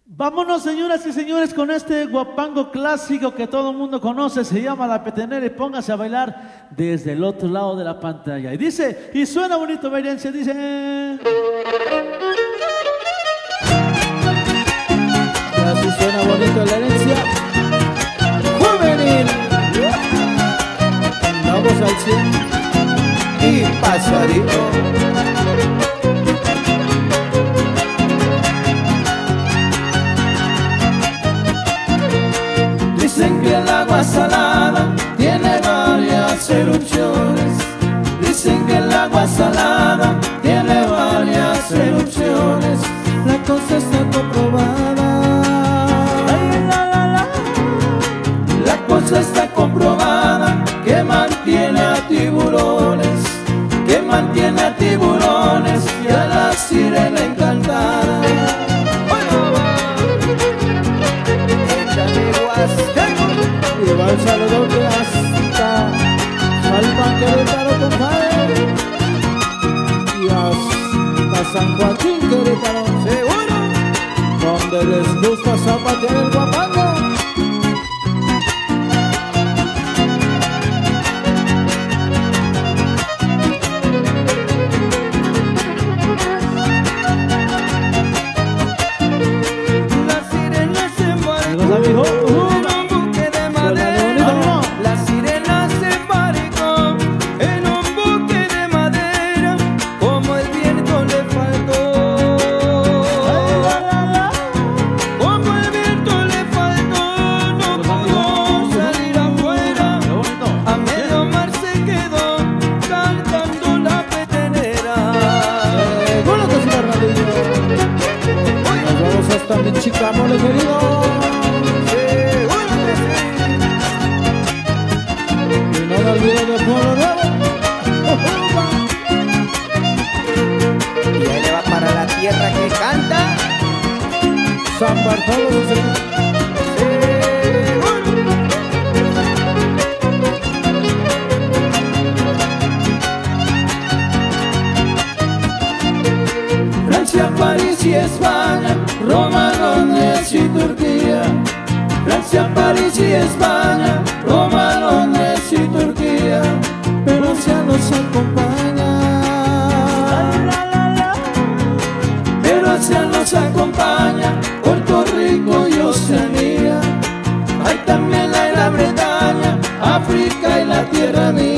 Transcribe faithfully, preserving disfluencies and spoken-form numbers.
Vámonos, señoras y señores, con este guapango clásico que todo el mundo conoce, se llama La Petenera, y póngase a bailar desde el otro lado de la pantalla. Y dice, y suena bonito, Bailencia, dice... Y así suena bonito la herencia juvenil. Vamos al cien y pasadito. Dicen que el agua salada tiene varias erupciones. Dicen que el agua salada tiene varias erupciones. La cosa está comprobada. La cosa está comprobada, que mantiene a tiburones, que mantiene a tiburones y a la sirena encantada. Y va el saludote hasta Salvan Querétaro, compadre, y hasta San Joaquín, Querétaro, seguro, donde les gusta zapatear el guapango. La sirena se embarcó en un buque de madera. La sirena se embarcó en un buque de madera, como el viento le faltó. Como el viento le faltó, no pudo salir afuera. A medio mar se quedó cantando la petenera. Con la cosita radio. Nos vamos hasta mi chica, mole querido. Y no me olvido de Pueblo Nuevo. Y ahí le va para la tierra que canta San Bartolo, señor. Francia, París y España, Roma, Londres y Turquía. Francia, París y España, Roma, Londres y Turquía. Pero Asia nos acompaña. Pero Asia nos acompaña, Puerto Rico y Oceanía. Hay también la Gran Bretaña, África y la tierra mía.